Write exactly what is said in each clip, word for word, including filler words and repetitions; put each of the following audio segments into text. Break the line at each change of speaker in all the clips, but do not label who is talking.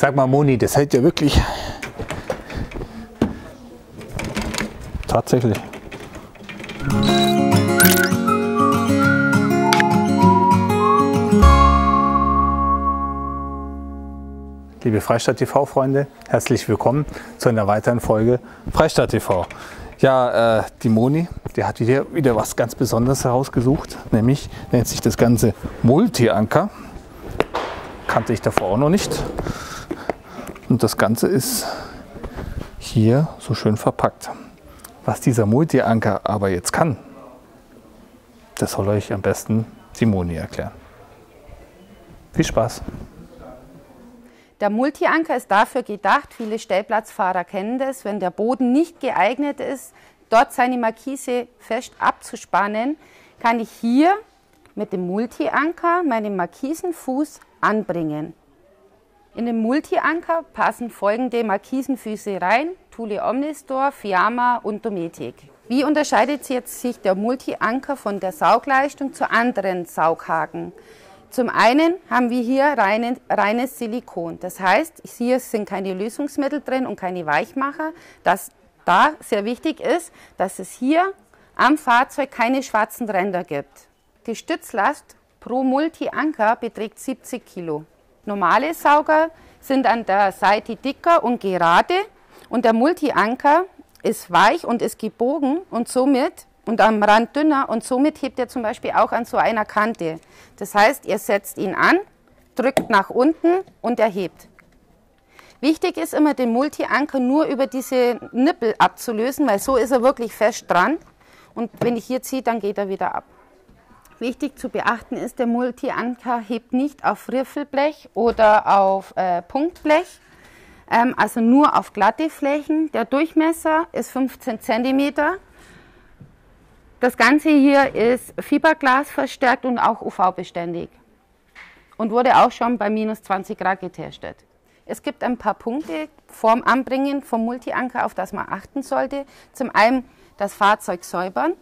Sag mal, Moni, das hält ja wirklich. Tatsächlich. Liebe Freistadt T V-Freunde, herzlich willkommen zu einer weiteren Folge Freistadt T V. Ja, äh, die Moni, die hat wieder, wieder was ganz Besonderes herausgesucht, nämlich nennt sich das Ganze Multi-Anker. Kannte ich davor auch noch nicht. Und das Ganze ist hier so schön verpackt. Was dieser Multi-Anker aber jetzt kann, das soll euch am besten die Moni erklären. Viel Spaß!
Der Multi-Anker ist dafür gedacht, viele Stellplatzfahrer kennen das, wenn der Boden nicht geeignet ist, dort seine Markise fest abzuspannen, kann ich hier mit dem Multi-Anker meinen Markisenfuß anbringen. In den Multi-Anker passen folgende Markisenfüße rein: Thule Omnistor, Fiamma und Dometic. Wie unterscheidet jetzt sich der Multi-Anker von der Saugleistung zu anderen Saughaken? Zum einen haben wir hier reine, reines Silikon. Das heißt, hier sind keine Lösungsmittel drin und keine Weichmacher. Das da sehr wichtig ist, dass es hier am Fahrzeug keine schwarzen Ränder gibt. Die Stützlast pro Multi-Anker beträgt siebzig Kilo. Normale Sauger sind an der Seite dicker und gerade und der Multi-Anker ist weich und ist gebogen und somit und am Rand dünner und somit hebt er zum Beispiel auch an so einer Kante. Das heißt, ihr setzt ihn an, drückt nach unten und er hebt. Wichtig ist immer, den Multi-Anker nur über diese Nippel abzulösen, weil so ist er wirklich fest dran und wenn ich hier ziehe, dann geht er wieder ab. Wichtig zu beachten ist, der Multi-Anker hebt nicht auf Riffelblech oder auf äh, Punktblech, ähm, also nur auf glatte Flächen. Der Durchmesser ist fünfzehn Zentimeter. Das Ganze hier ist Fiberglas verstärkt und auch U V-beständig und wurde auch schon bei minus zwanzig Grad getestet. Es gibt ein paar Punkte vorm Anbringen vom Multi-Anker, auf das man achten sollte. Zum einen das Fahrzeug säubern.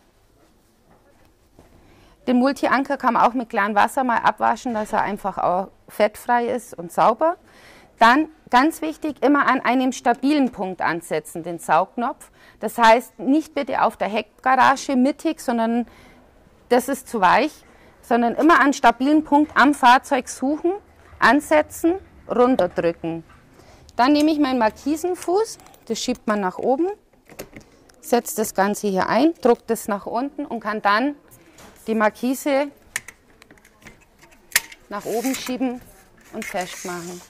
Den Multi-Anker kann man auch mit klarem Wasser mal abwaschen, dass er einfach auch fettfrei ist und sauber. Dann, ganz wichtig, immer an einem stabilen Punkt ansetzen, den Saugknopf. Das heißt, nicht bitte auf der Heckgarage mittig, sondern das ist zu weich, sondern immer an stabilen Punkt am Fahrzeug suchen, ansetzen, runterdrücken. Dann nehme ich meinen Markisenfuß, das schiebt man nach oben, setzt das Ganze hier ein, drückt es nach unten und kann dann die Markise nach oben schieben und festmachen.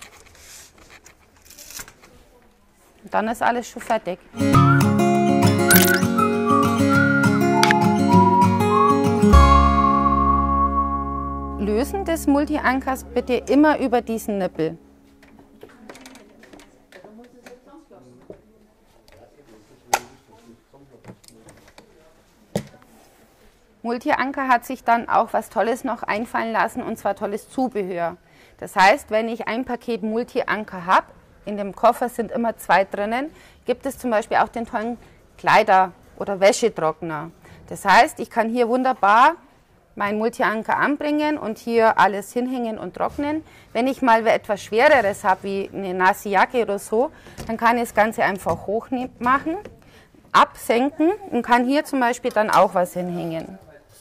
Und dann ist alles schon fertig. Lösen des Multi-Ankers bitte immer über diesen Nippel. Multi-Anker hat sich dann auch was Tolles noch einfallen lassen, und zwar tolles Zubehör. Das heißt, wenn ich ein Paket Multi-Anker habe, in dem Koffer sind immer zwei drinnen, gibt es zum Beispiel auch den tollen Kleider- oder Wäschetrockner. Das heißt, ich kann hier wunderbar meinen Multi-Anker anbringen und hier alles hinhängen und trocknen. Wenn ich mal etwas Schwereres habe, wie eine nasse Jacke oder so, dann kann ich das Ganze einfach hoch machen, absenken und kann hier zum Beispiel dann auch was hinhängen.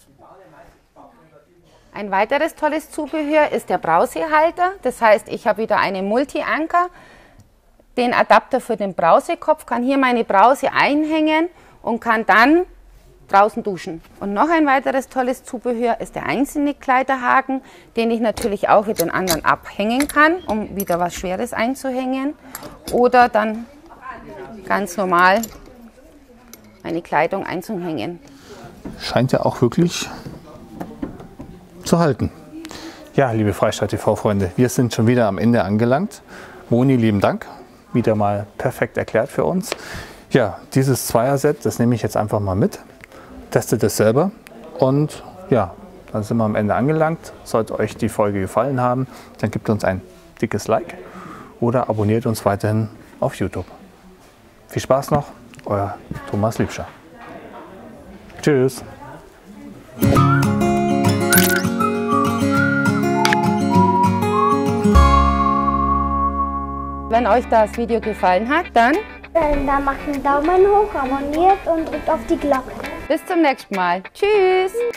Ein weiteres tolles Zubehör ist der Brausehalter. Das heißt, ich habe wieder einen Multi-Anker, den Adapter für den Brausekopf, kann hier meine Brause einhängen und kann dann draußen duschen. Und noch ein weiteres tolles Zubehör ist der einzelne Kleiderhaken, den ich natürlich auch mit den anderen abhängen kann, um wieder was Schweres einzuhängen. Oder dann ganz normal meine Kleidung einzuhängen.
Scheint ja auch wirklich zu halten. Ja, liebe Freistadt T V-Freunde, wir sind schon wieder am Ende angelangt. Moni, lieben Dank. Wieder mal perfekt erklärt für uns. Ja, dieses Zweier-Set, das nehme ich jetzt einfach mal mit. Testet es selber und ja, dann sind wir am Ende angelangt. Sollte euch die Folge gefallen haben, dann gebt uns ein dickes Like oder abonniert uns weiterhin auf YouTube. Viel Spaß noch, euer Thomas Liebscher. Tschüss.
Wenn euch das Video gefallen hat, dann,
dann macht einen Daumen hoch, abonniert und drückt auf die Glocke.
Bis zum nächsten Mal. Tschüss!